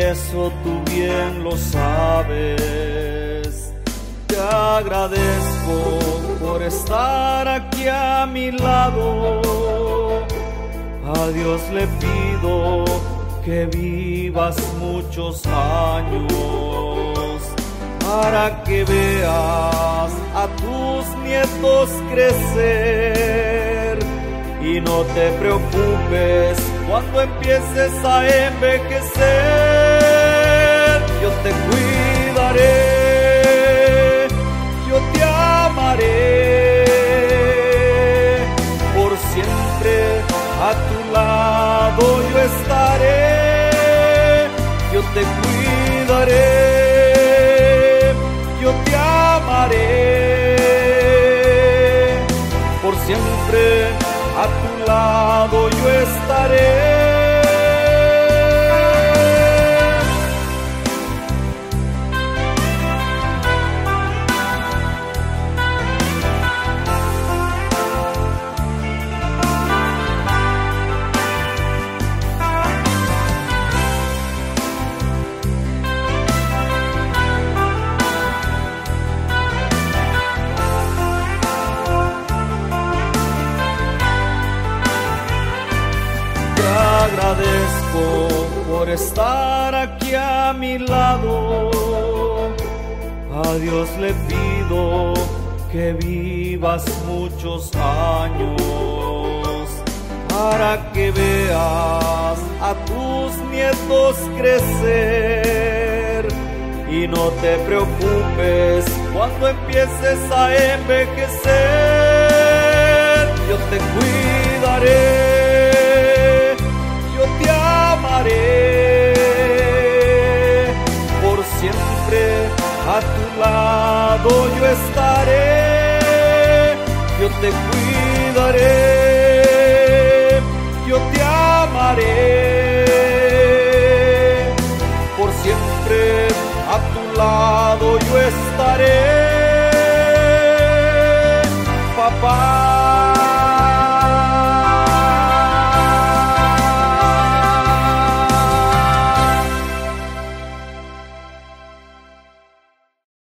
eso tú bien lo sabes. Te agradezco por estar aquí a mi lado. A Dios le pido que vivas muchos años, para que veas a tus nietos crecer. Y no te preocupes cuando empieces a envejecer. Yo te cuidaré, yo te amaré, por siempre a tu lado yo estaré. Yo te cuidaré, yo te amaré, por siempre a tu lado yo estaré. Agradezco por estar aquí a mi lado. A Dios le pido que vivas muchos años, para que veas a tus nietos crecer. Y no te preocupes cuando empieces a envejecer. Yo te cuidaré, te amaré, por siempre a tu lado yo estaré. Yo te cuidaré, yo te amaré, por siempre a tu lado yo estaré.